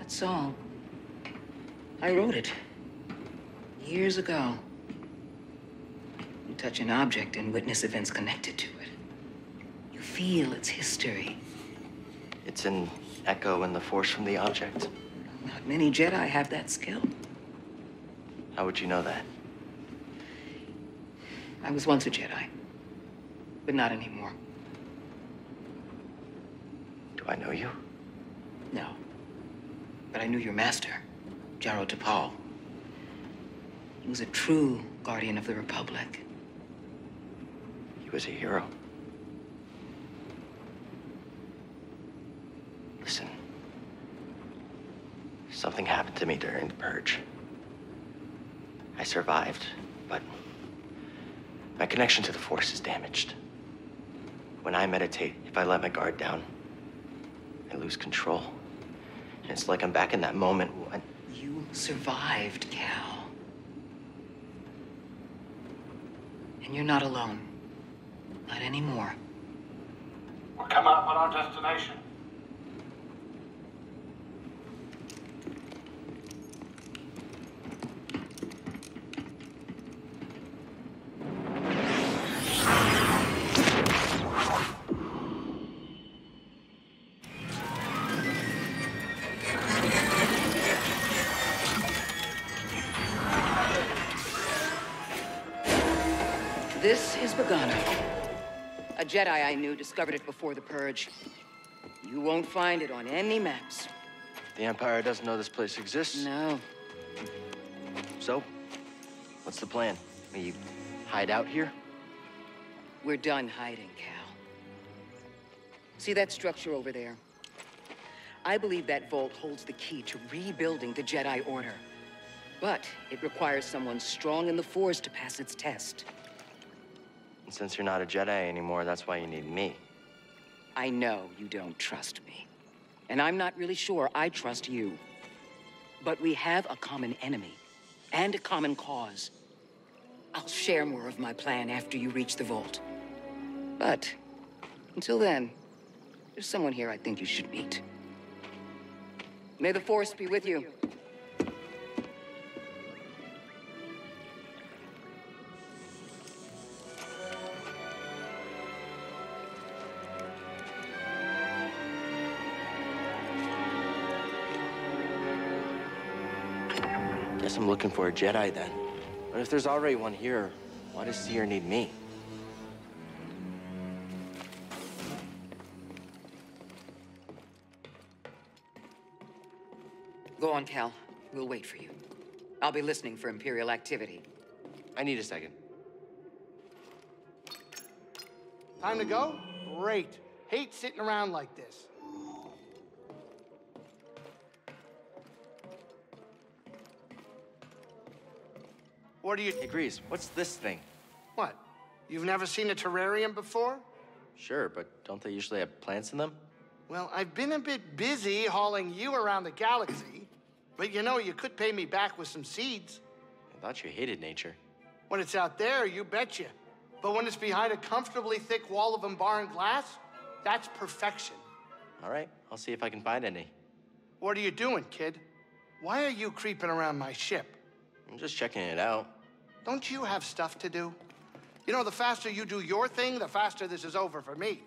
That song, I wrote it years ago. You touch an object and witness events connected to it. You feel its history. It's an echo in the force from the object. Not many Jedi have that skill. How would you know that? I was once a Jedi, but not anymore. Do I know you? No. But I knew your master, Jaro Tapal. He was a true guardian of the Republic. He was a hero. Listen. Something happened to me during the Purge. I survived, but my connection to the Force is damaged. When I meditate, if I let my guard down, I lose control. And it's like I'm back in that moment when... You survived, Cal. And you're not alone. Not anymore. We're coming up on our destination. This is Bogano. A Jedi I knew discovered it before the Purge. You won't find it on any maps. The Empire doesn't know this place exists? No. So, what's the plan? We hide out here? We're done hiding, Cal. See that structure over there? I believe that vault holds the key to rebuilding the Jedi Order. But it requires someone strong in the Force to pass its test. And since you're not a Jedi anymore, that's why you need me. I know you don't trust me. And I'm not really sure I trust you. But we have a common enemy and a common cause. I'll share more of my plan after you reach the vault. But until then, there's someone here I think you should meet. May the Force be with you. Guess I'm looking for a Jedi then. But if there's already one here, why does Cere need me? Go on, Cal. We'll wait for you. I'll be listening for Imperial activity. I need a second. Time to go? Great. Hate sitting around like this. What do you... Hey, Greez, what's this thing? What? You've never seen a terrarium before? Sure, but don't they usually have plants in them? Well, I've been a bit busy hauling you around the galaxy. But you know, you could pay me back with some seeds. I thought you hated nature. When it's out there, you betcha. But when it's behind a comfortably thick wall of embarring glass, that's perfection. All right, I'll see if I can find any. What are you doing, kid? Why are you creeping around my ship? I'm just checking it out. Don't you have stuff to do? You know, the faster you do your thing, the faster this is over for me.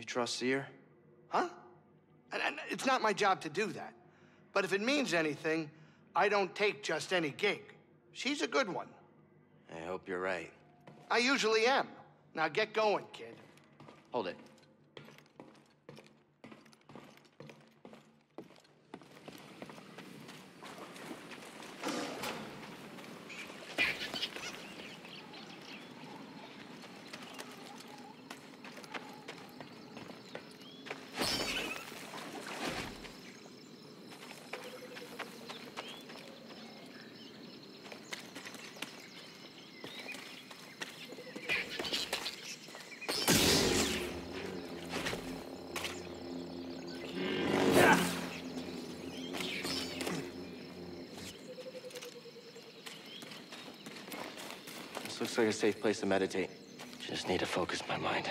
You trust Cere? Huh? And it's not my job to do that. But if it means anything, I don't take just any gig. She's a good one. I hope you're right. I usually am. Now get going, kid. Hold it. This looks like a safe place to meditate. Just need to focus my mind.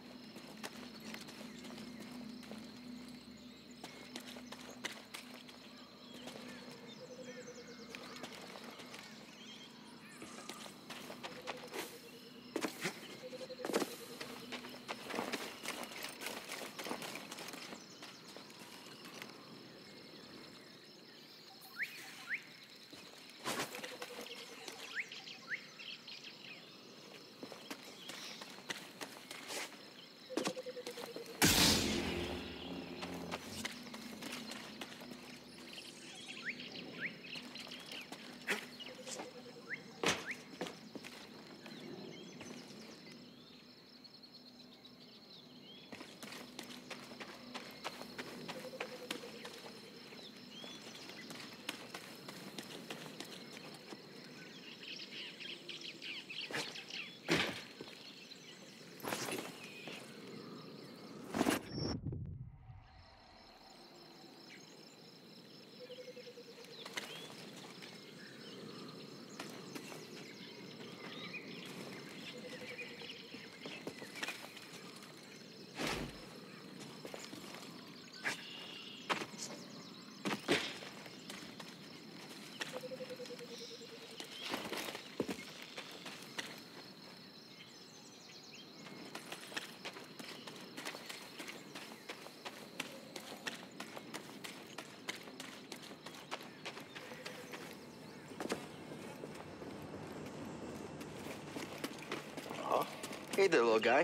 Hey there, little guy.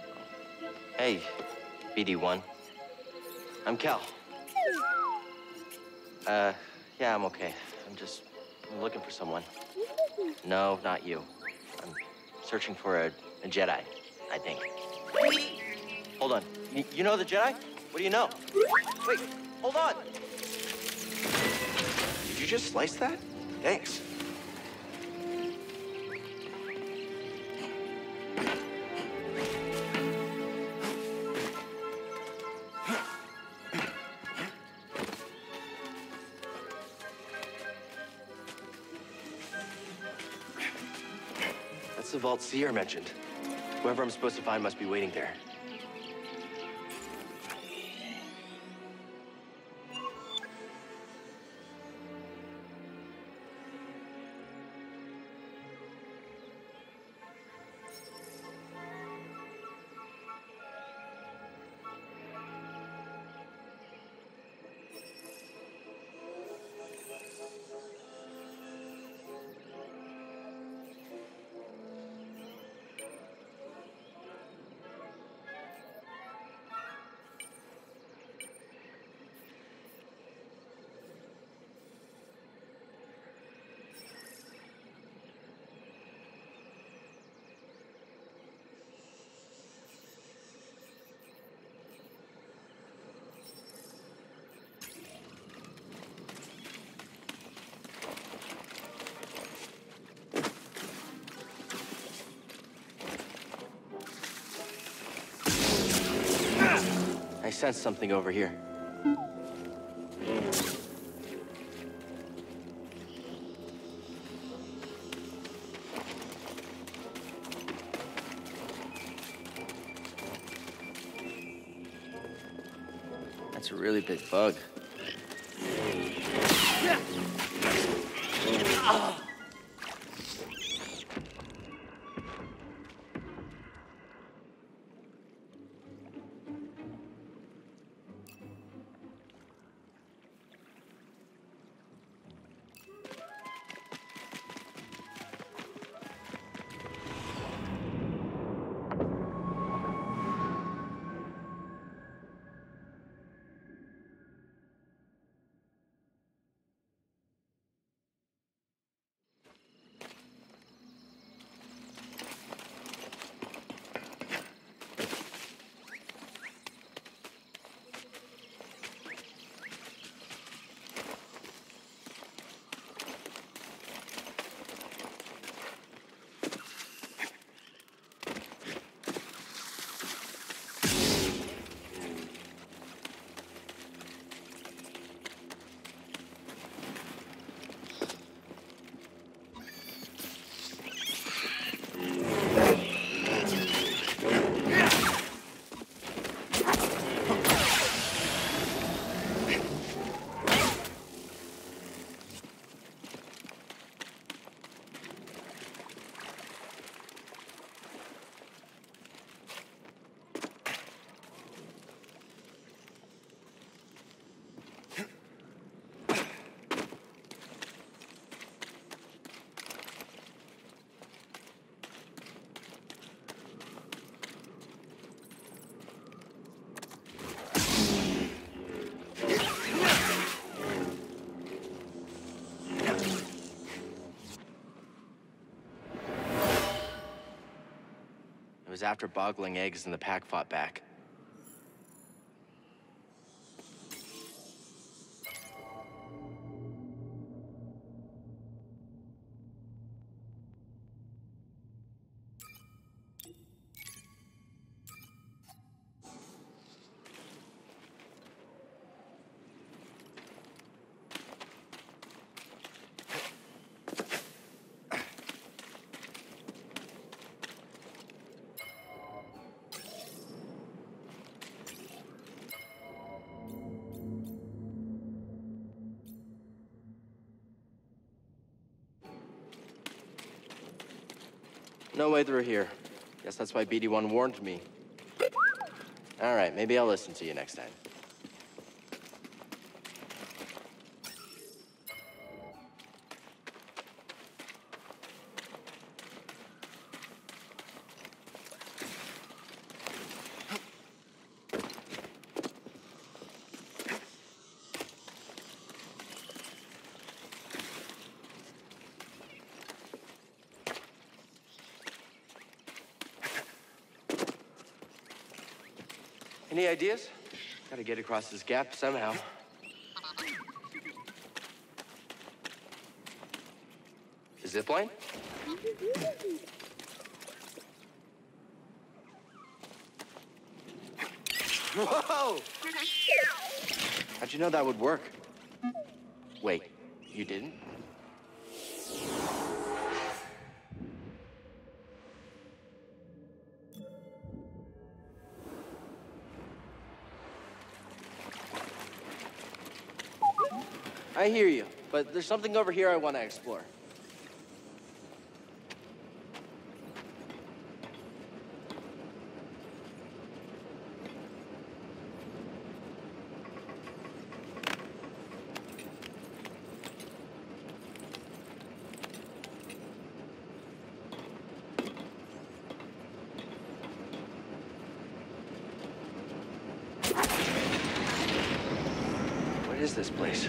Hey, BD1. I'm Cal. Yeah, I'm okay. I'm looking for someone. No, not you. I'm searching for a Jedi, I think. Hold on. You know the Jedi? What do you know? Wait, hold on. Did you just slice that? Thanks. That's the vault Cere mentioned. Whoever I'm supposed to find must be waiting there. I sense something over here. That's a really big bug. It was after boggling eggs and the pack fought back. No way through here. Guess that's why BD1 warned me. All right, maybe I'll listen to you next time. Any ideas? Gotta get across this gap somehow. The zip line? Whoa! How'd you know that would work? Wait, you didn't? I hear you, but there's something over here I want to explore. What is this place?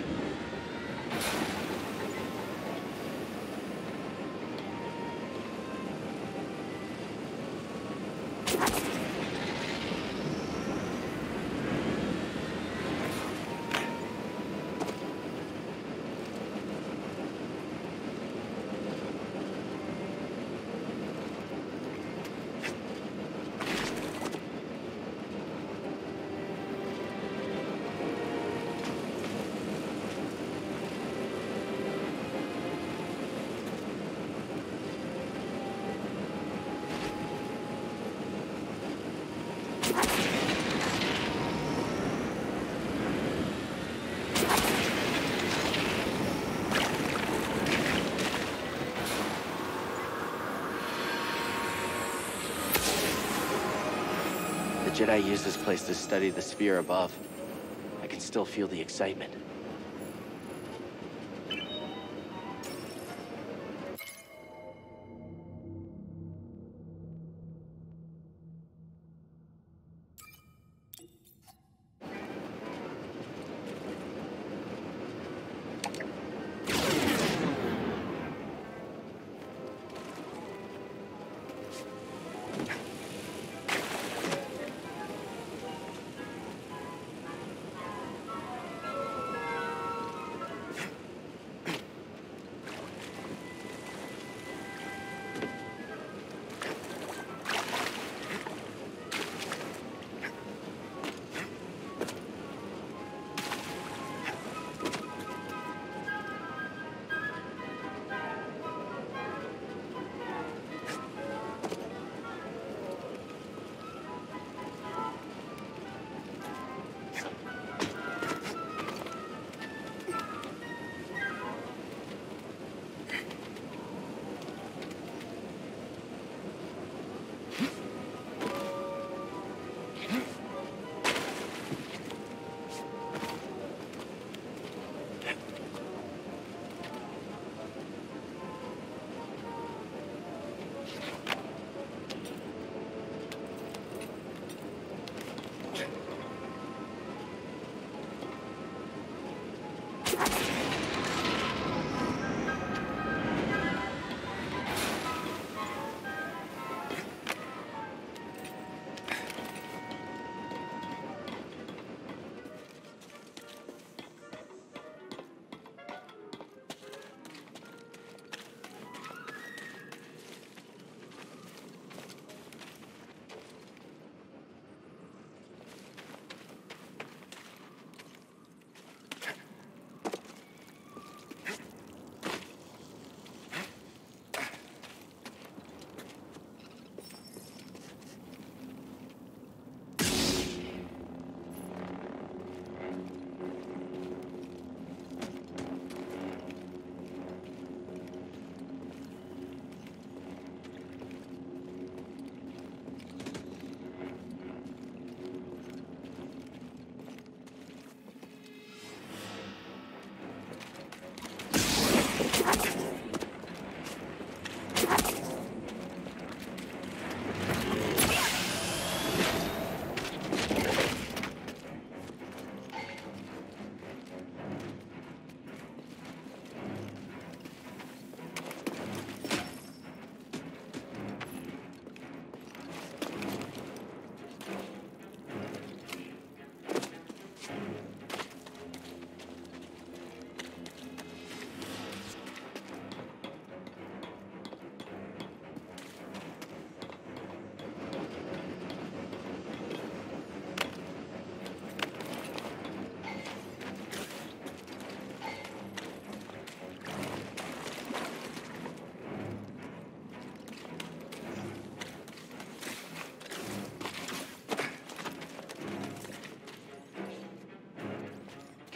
The Jedi used this place to study the sphere above. I can still feel the excitement.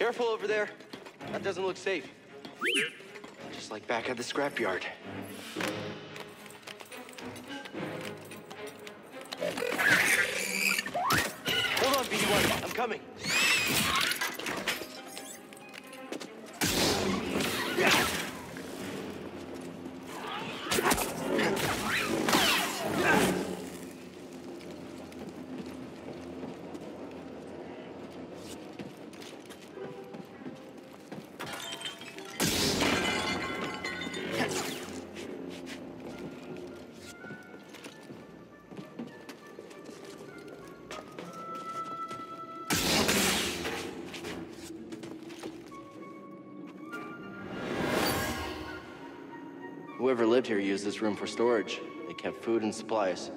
Careful over there. That doesn't look safe. Just like back at the scrapyard. Hold on, BD1. I'm coming. Whoever lived here used this room for storage. They kept food and supplies.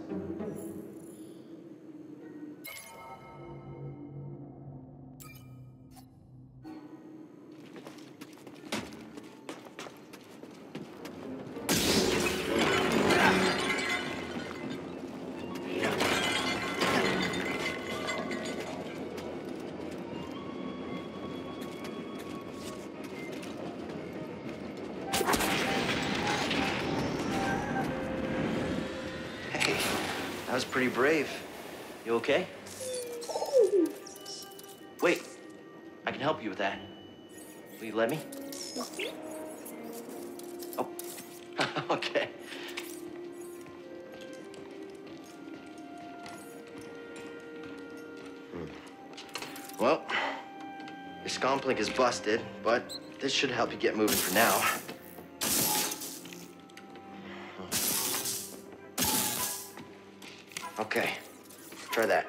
That was pretty brave. You okay? Wait, I can help you with that. Will you let me? Oh, okay. Well, your scomplink is busted, but this should help you get moving for now. Okay, try that.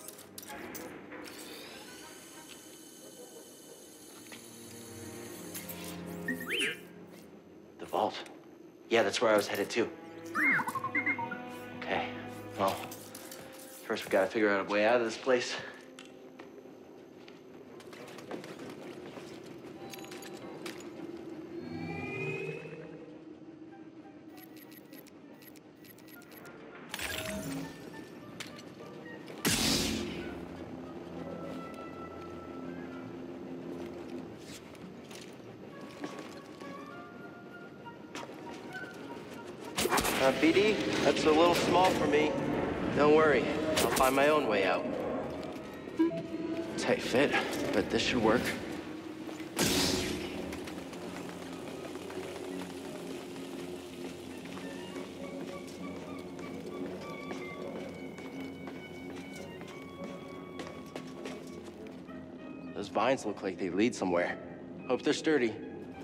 The vault. Yeah, that's where I was headed to. Okay, well, first we gotta figure out a way out of this place. BD, that's a little small for me. Don't worry, I'll find my own way out. Tight fit, but this should work. Those vines look like they lead somewhere. Hope they're sturdy.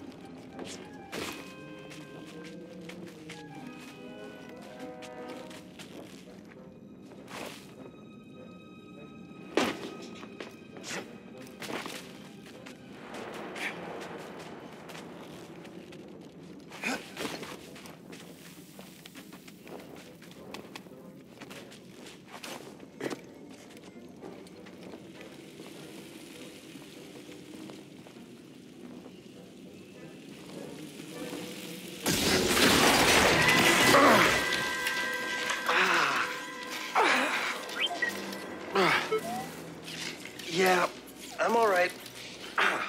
Yeah, I'm all right. Huh?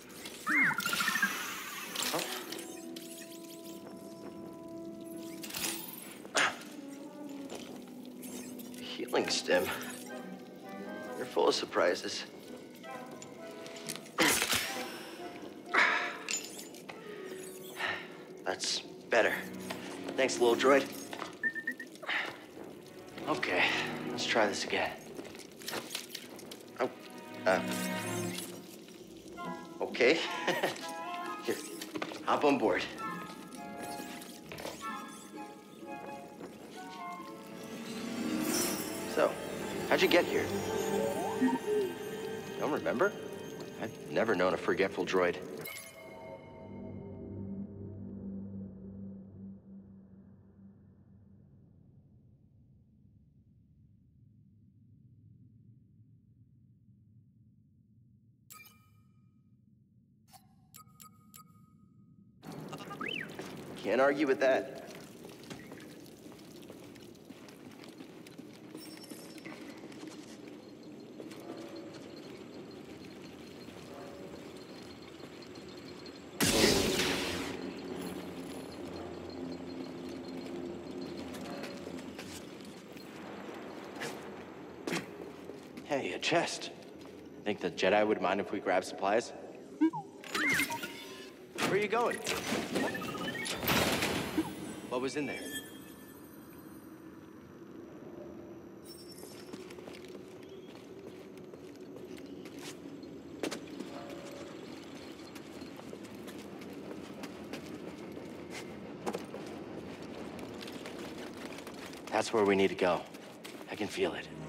Healing stem. You're full of surprises. That's better. Thanks, little droid. Okay, let's try this again. Okay. Here, hop on board. So, how'd you get here? Don't remember? I've never known a forgetful droid. Can't argue with that. Hey, a chest. Think the Jedi would mind if we grab supplies? Where are you going? What was in there? That's where we need to go. I can feel it.